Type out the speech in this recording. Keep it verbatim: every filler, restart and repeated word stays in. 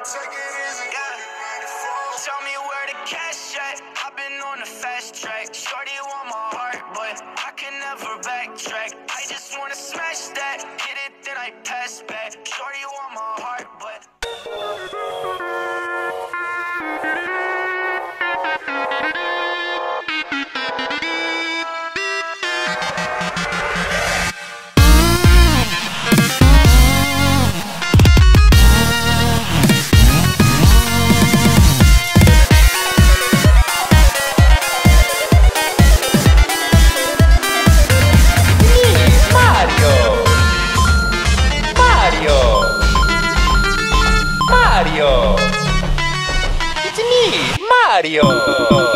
Tell me where the cash at. I've been on the fast track. Shorty want my heart, but I can never backtrack. I just wanna smash that. Hit it, then I pass back. Shorty want my heart, but Mario! It's me, Mario!